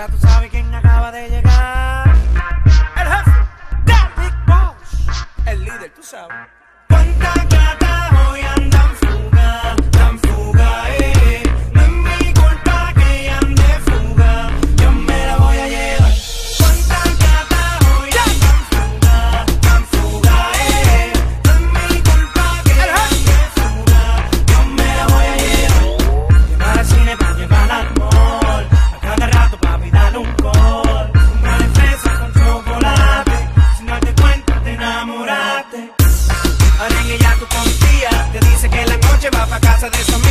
Ya tú sabes quién acaba de llegar. El jefe, The Big Boss, el líder, tú sabes. Cuánta plata hoy andan fuga, tan fuga, No es mi culpa que ande fuga, yo me la voy a llevar. Cuánta plata hoy andan fuga, tan fuga, No es mi culpa que ande fuga, yo me la voy a llevar. Llevar al cine para llevar al mall, a cada rato papi dale un call. Comprar fresa con chocolate, sin darte cuenta te enamoraste. Arengue ya tu confía, te dice que la noche va pa' casa de su